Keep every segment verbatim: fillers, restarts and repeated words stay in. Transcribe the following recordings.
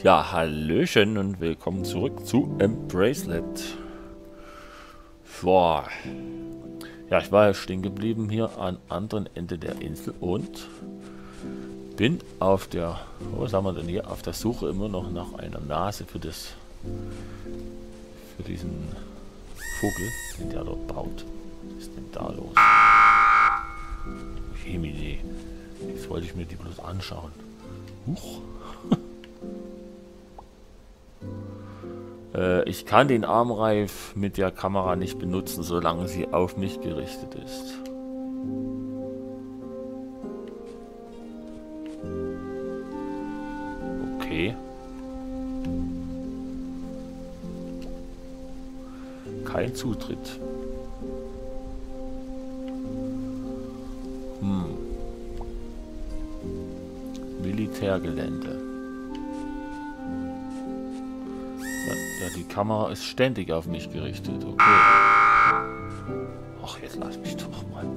Ja, hallöchen und willkommen zurück zu Embracelet. Boah. Ja, ich war ja stehen geblieben hier am anderen Ende der Insel und bin auf der, oh, was haben wir denn hier, auf der Suche immer noch nach einer Nase für das, für diesen Vogel, den der dort baut. Was ist denn da los? Jemine, jetzt wollte ich mir die bloß anschauen. Huch. äh, ich kann den Armreif mit der Kamera nicht benutzen, solange sie auf mich gerichtet ist. Okay. Kein Zutritt. Hm. Militärgelände. Ja, die Kamera ist ständig auf mich gerichtet. Okay. Ach, jetzt lass mich doch mal.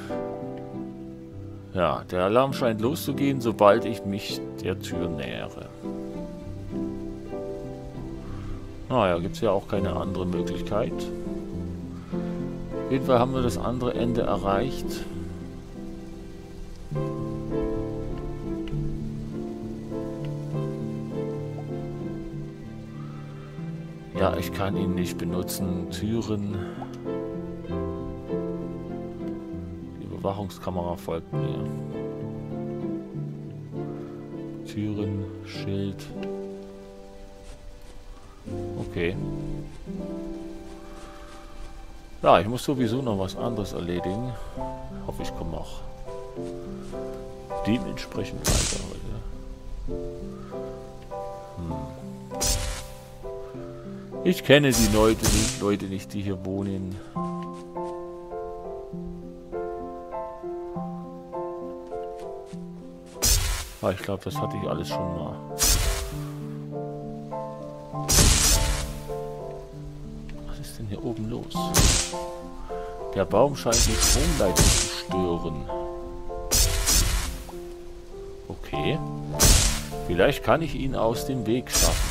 Ja, der Alarm scheint loszugehen, sobald ich mich der Tür nähere. Naja, gibt es ja auch keine andere Möglichkeit. Auf jeden Fall haben wir das andere Ende erreicht. Ja, ich kann ihn nicht benutzen. Türen. Die Überwachungskamera folgt mir. Türen, Schild. Okay. Ja, ich muss sowieso noch was anderes erledigen. Ich hoffe, ich komme auch dementsprechend weiter heute. Hm. Ich kenne die Leute nicht, Leute nicht, die hier wohnen. Ah, ich glaube, das hatte ich alles schon mal. Was ist denn hier oben los? Der Baum scheint die Stromleitung zu stören. Okay. Vielleicht kann ich ihn aus dem Weg schaffen.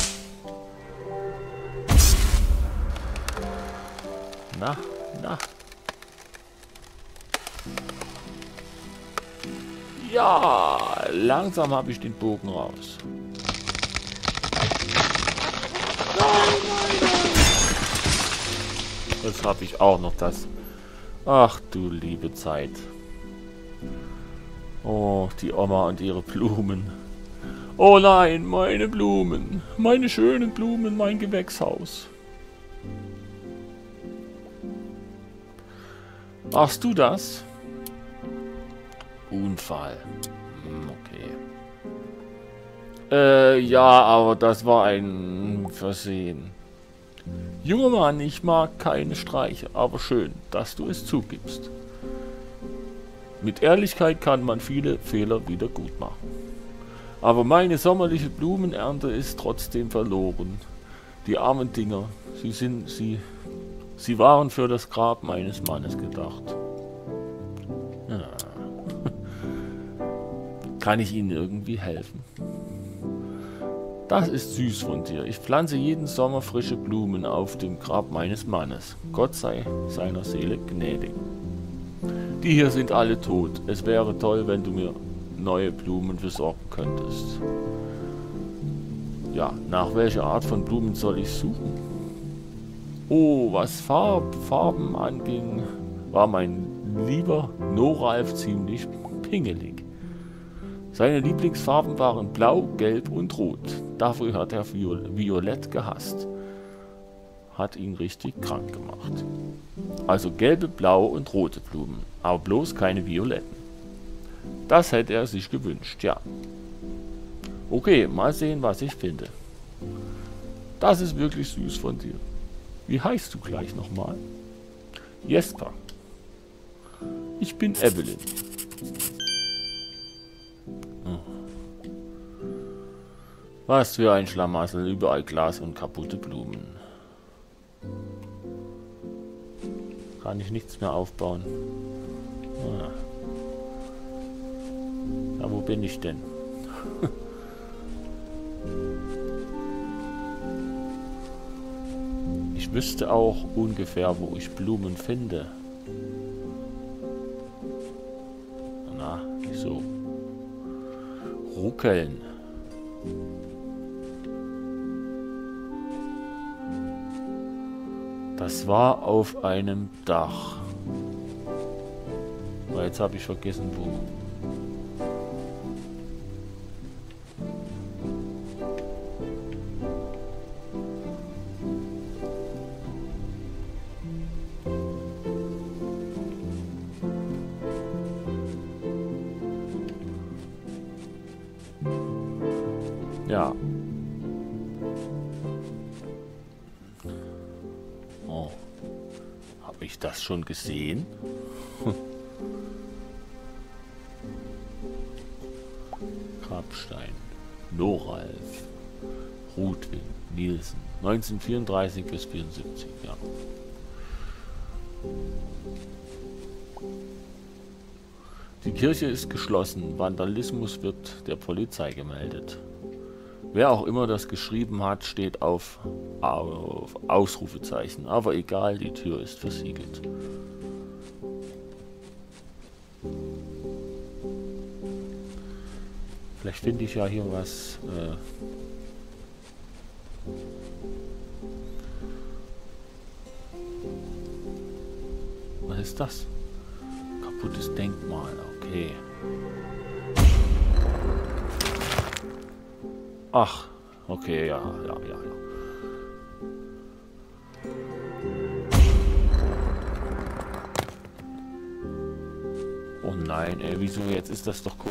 Na, na. Ja, langsam habe ich den Bogen raus. Jetzt habe ich auch noch das. Ach du liebe Zeit. Oh, die Oma und ihre Blumen. Oh nein, meine Blumen. Meine schönen Blumen, mein Gewächshaus. Machst du das? Unfall. Hm, okay. Äh, ja, aber das war ein Versehen. Junger Mann, ich mag keine Streiche, aber schön, dass du es zugibst. Mit Ehrlichkeit kann man viele Fehler wieder gut machen. Aber meine sommerliche Blumenernte ist trotzdem verloren. Die armen Dinger, sie sind, sie... Sie waren für das Grab meines Mannes gedacht. Ja. Kann ich Ihnen irgendwie helfen? Das ist süß von dir. Ich pflanze jeden Sommer frische Blumen auf dem Grab meines Mannes. Gott sei seiner Seele gnädig. Die hier sind alle tot. Es wäre toll, wenn du mir neue Blumen besorgen könntest. Ja, nach welcher Art von Blumen soll ich suchen? Oh, was Farb, Farben anging, war mein lieber Noralf ziemlich pingelig. Seine Lieblingsfarben waren Blau, Gelb und Rot. Dafür hat er Violett gehasst. Hat ihn richtig krank gemacht. Also gelbe, blaue und rote Blumen, aber bloß keine violetten. Das hätte er sich gewünscht, ja. Okay, mal sehen, was ich finde. Das ist wirklich süß von dir. Wie heißt du gleich nochmal? Jesper. Ich bin Evelyn. Hm. Was für ein Schlamassel, überall Glas und kaputte Blumen. Kann ich nichts mehr aufbauen. Ah. Ja, wo bin ich denn? ich wüsste auch ungefähr, wo ich Blumen finde. Na, so. Ruckeln. Das war auf einem Dach. Aber jetzt habe ich vergessen, wo. Ja. Oh. Habe ich das schon gesehen? Grabstein. Noralf. Rudwin. Nielsen. neunzehnhundertvierunddreißig bis vierundsiebzig, ja. Die Kirche ist geschlossen. Vandalismus wird der Polizei gemeldet. Wer auch immer das geschrieben hat, steht auf, auf Ausrufezeichen. Aber egal, die Tür ist versiegelt. Vielleicht finde ich ja hier was. Äh was ist das? Kaputtes Denkmal, okay. Ach, okay, ja, ja, ja, ja. Oh nein, ey, wieso jetzt ist das doch cool.